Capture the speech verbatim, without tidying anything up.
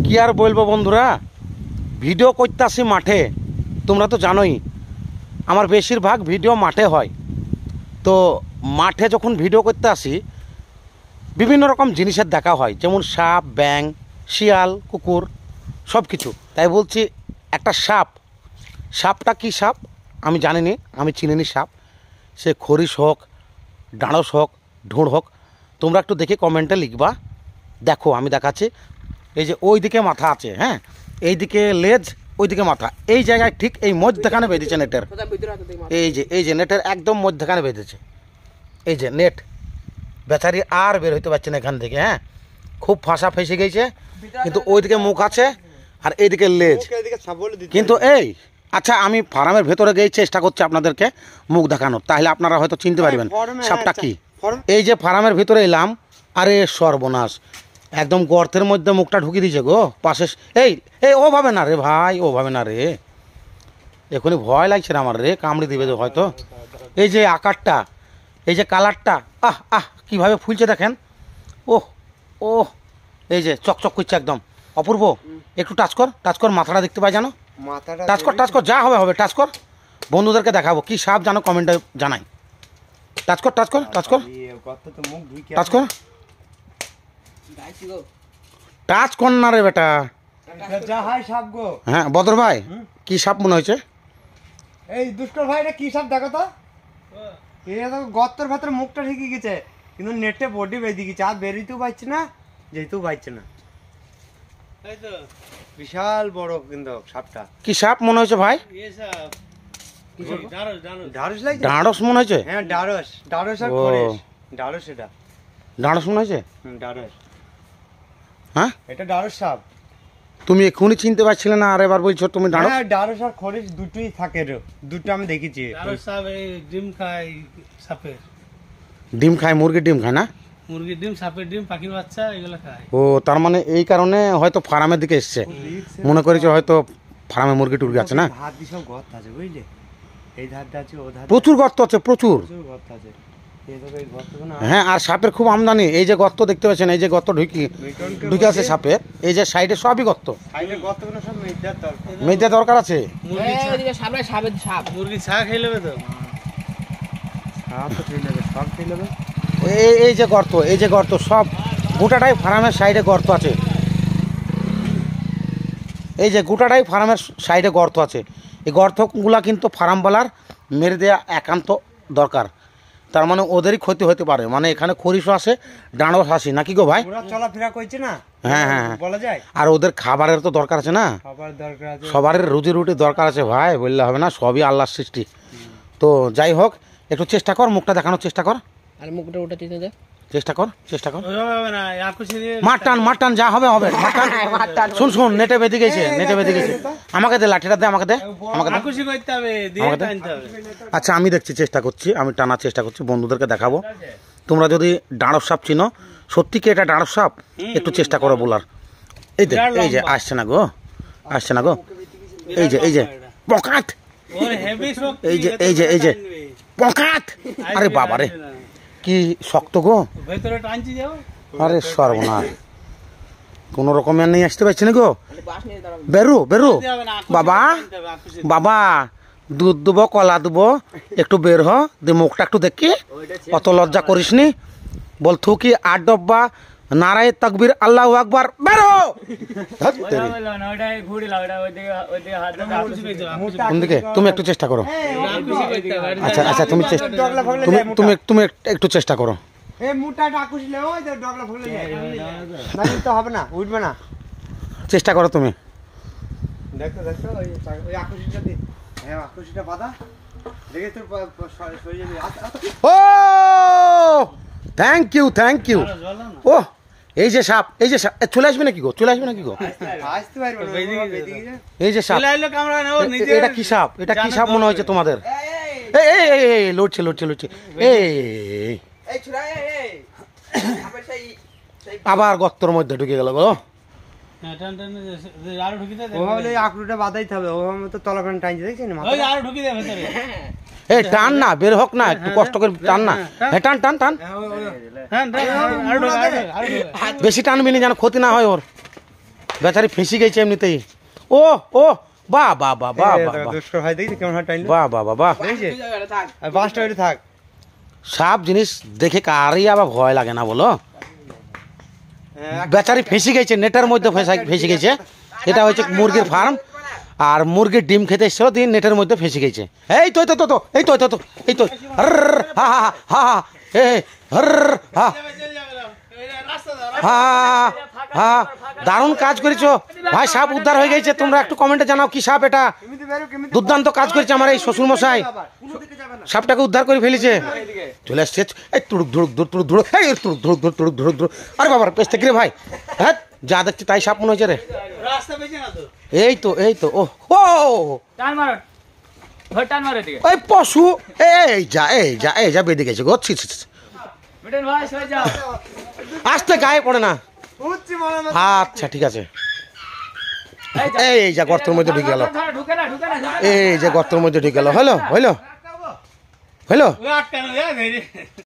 কি আর বলবো বন্ধুরা, ভিডিও করতে আসি মাঠে, তোমরা তো জানোই আমার বেশিরভাগ ভিডিও মাঠে হয়। তো মাঠে যখন ভিডিও করতে আসি বিভিন্ন রকম জিনিসের দেখা হয়, যেমন সাপ, ব্যাঙ, শিয়াল, কুকুর, সব কিছু। তাই বলছি একটা সাপ, সাপটা কি সাপ আমি জানিনি, আমি চিনিনি সাপ। সে খরিশ হোক, ডাঁড়স হোক, ঢোঁড় হোক, তোমরা একটু দেখে কমেন্টে লিখবা। দেখো আমি দেখাচ্ছি। এই যে ওই দিকে মাথা আছে, হ্যাঁ, এই দিকে লেজ, ওই দিকে মাথা, এই জায়গায় ঠিক এই মধ্যখানে বেঁধেছে নেটের। এই যে এই যে নেটের একদম মধ্যখানে বেঁধেছে, এই যে নেট। বেচারি আর বের হইতে পারছে না এখান থেকে। হ্যাঁ, খুব ফাঁসা ফেসে গেছে, কিন্তু ওইদিকে মুখ আছে আর এইদিকে লেজ। কিন্তু এই আচ্ছা, আমি ফার্মের ভেতরে গিয়ে চেষ্টা করছি আপনাদেরকে মুখ দেখানোর, তাহলে আপনারা হয়তো চিনতে পারবেন সাপটা কি। এই যে ফার্মের ভিতরে এলাম, আরে সর্বনাশ, একদম গর্তের মধ্যে মুখটা ঢুকিয়ে দিয়েছে গো। পাশে এই এই ও ভাবে না রে ভাই, ও ভাবে না রে, এখনই ভয় লাগছে রে আমার রে, কামড়ে দিবে হয়তো। এই যে আকারটা, এই যে কালারটা, আহ আহ কীভাবে ফুলছে দেখেন। ওহ ও, এই যে চকচক করছে একদম অপূর্ব। একটু টাচ কর, টাচ কর, মাথাটা দেখতে পাই জানো, টাচ কর, টাচ কর, যা হবে হবে, টাচ কর। বন্ধুদেরকে দেখাবো কি সাপ জানো, কমেন্টে জানাই। টাচ কর, টাচ কর, টাচ কর, টাচ কর, টাচ কর না রে বেটা। হ্যাঁ বদর ভাই, কি সাপ মনে হয়েছে? এই দুষ্কর ভাই, এটা কি সাপ দেখো তো। এটা তো গর্তের ভেতরে মুখটা ঢুকে গেছে, কিন্তু নেটে বডি বেঁধে গেছে, আর বেরিতেও পারছে না, যেতেও পারছে না। বিশাল বড় কিন্তু সাপটা। কি সাপ মনে হয়েছে ভাই? ঢাঁড়স মনে হয়েছে। হ্যাঁ ঢাঁড়স, ঢাঁড়স আর খরিশ। ঢাঁড়স, এটা ঢাঁড়স মনে হয়েছে। হুম ঢাঁড়স। হ্যাঁ এটা ঢাঁড়স সাপ। তুমি এক্ষুনি চিনতে পারছিলে না, আর এবার বলছো তুমি ঢাঁড়স। হ্যাঁ ঢাঁড়স আর খরিশ দুটোই থাকে রে, দুটো আমি দেখেছি। ঢাঁড়স সাপ এই ডিম খায় সাপের। ডিম খায়, মুরগির ডিম খায় না? মুরগির ডিম, সাপের ডিম, পাখির বাচ্চা, এগুলো খায়। ও তার মানে এই কারণে হয়তো ফার্মের দিকে এসছে, মনে করেছে হয়তো ফার্মে মুরগি টুরগি আছে না। হাত দিয়ে সব গর্ত আছে বুঝলে, এই ধারটা আছে, ও ধার প্রচুর গর্ত আছে, প্রচুর গর্ত আছে। হ্যাঁ, আর সাপের খুব আমদানি। এই যে গর্ত দেখতে পাচ্ছেন, এই যে গর্ত ঢুকি ঢুকে আছে সাপের, এই যে সাইডে সবই গর্ত। মেয়েদের দরকার আছে। মুরগি ছাগ খেয়ে নেবে তো, এই এই যে গর্ত, এই যে গর্ত, সব গোটাটাই ফার্মের সাইডে গর্ত আছে। এই যে গোটাটাই ফার্মের সাইডে গর্ত আছে। এই গর্তগুলা কিন্তু ফার্মওয়ালার মেরে দেওয়া একান্ত দরকার, তার মানে ওদেরই ক্ষতি হতে পারে। মানে এখানে খরিশও আসে, ডাঁড়স আসে নাকি গো ভাই, চলাফেরা করছে না। হ্যাঁ হ্যাঁ বলা যায়। আর ওদের খাবারের তো দরকার আছে না, সবার রুজি রুটি দরকার আছে ভাই, বললে হবে না, সবই আল্লাহর সৃষ্টি। তো যাই হোক, একটু চেষ্টা কর, মুখটা দেখানোর চেষ্টা কর, আর মুখটা ওটা দিতে দে, চেষ্টা কর, চেষ্টা কর। মাঠ টান, মাঠ টান, যা হবে হবে। শুন শুন, নেটে বেঁধে গেছে, নেটে বেঁধে গেছে। আমাকে দে লাঠিটা, দে আমাকে, দে আমাকে, দে। আচ্ছা আমি দেখছি, চেষ্টা করছি, আমি টানার চেষ্টা করছি, বন্ধুদেরকে দেখাবো। তোমরা যদি ডাঁড়স সাপ চিনো, সত্যি কি এটা ডাঁড়স সাপ, একটু চেষ্টা করো বলার। এই যে এই যে আসছে না গো, আসছে না গো, এই যে এই যে পকাত, এই যে এই যে এই যে পকাত। আরে বাবা রে, কি শক্ত গো, আরে সর্বনাশ, কোনো রকমের নিয়ে আসতে পারছি না গো। বেরু বেরু বাবা, বাবা দুধ দেবো, কলা দেবো, একটু বের হ, দিয়ে মুখটা একটু দেখি, অত লজ্জা করিস নি। বল থু কি আট ডব্বা নারায় তাকবীর আল্লাহু আকবার, বেরো। কোন দিকে? তুমি একটু চেষ্টা করো। আচ্ছা আচ্ছা, তুমি তুমি তুমি তুমি একটু চেষ্টা করো। হবে না, উঠবে না, চেষ্টা করো তুমি। দেখো দেখো, ওই আকুশিটা দি, হ্যাঁ আকুশিটা বাঁধা, দেখে তোর শরীরে। ও থ্যাংক ইউ, থ্যাংক ইউ। ও এই যে সাপ, এই যে সাপ, চলে আসবে নাকি গো, চলে আসবে নাকি গো? এই যে সাপ, এটা কি সাপ, এটা কি সাপ মনে হয়েছে তোমাদের? এই এই এই লড়ছে লড়ছে লড়ছে, এই আবার গর্তর মধ্যে ঢুকে গেল গো। আকুটা বাঁধাইতে হবে, ওভাবে তো তলাখানে টাইনছে, দেখছেন? এই টান না, বের হোক না, একটু কষ্ট করে টান না। হ্যাঁ টান টান টান, বেশি টানবি না যেন ক্ষতি না হয় ওর। বেচারি ফেঁসি গেছে এমনিতেই। ও ও বাহ বাহ বাহ বাহ এই বাহ দেখো, বাহ। দুষ্কর ভাই দেখি কেমন হাত টাইনলো। বাহ বাহ বাহ বাহ। দেখেছে? আর বাঁশটা ওইটা থাক। সাপ জিনিস দেখে কারই আবার ভয় লাগে না বলো? হ্যাঁ, বেচারি ফেঁসে গেছে, নেটের মধ্যে ফেঁসা- ফেঁসে গেছে। এটা হচ্ছে মুরগির ফার্ম, আর মুরগির ডিম খেতে এসেছিল, দিয়ে নেটের মধ্যে ফেঁসে গেছে। এই তো এই তো তো, তো এই তো এই তো তো, এই তো হর্র, হা হা হা হা হা, এ হর্র, হা হা হা। দারুণ কাজ করেছো ভাই, সাপ উদ্ধার হয়ে গেছে। তোমরা একটু কমেন্টে জানাও কি সাপ এটা। এমনিতে বেরো, এমনিতে দুর্দান্ত কাজ করেছে আমার এই শ্বশুর মশাই, আবার। কোনো দিকে যাবে না। সাপটাকে উদ্ধার করে ফেলেছে। চলে আসছে, এই তুড়ুক ধুড়ুক ধুড় তুড়ুক ধুড়ুক, এই তুড়ুক ধুড়ুক ধুড় তুড়ুক ধুড়ুক ধুড়ুক। আরে বাবার পেছ থেকে রে ভাই, হ্যাঁ যা দেখছি তাই সাপ মনে হয়েছে রে। রাস্তা পেয়েছে না তো। এই তো এই তো, ও ও টান মারো ধর টান মারো এদিকে ওই পশু, এই যা এই যা এই যা বেঁধে গেছে গো। ছি, ছি, ছি। মিটন ভাই সরে যাও আসতে গায়ে পড়ে না। উঠছি মনে মনে। আচ্ছা ঠিক আছে। এই যা গর্তের মধ্যে ঢুকে গেল, ধর, ঢুকে না ঢুকে না ঢুকে না। এই যে গর্তের মধ্যে ঢুকে গেল। হলো হইলো হইলো। ওই আটকানো যায়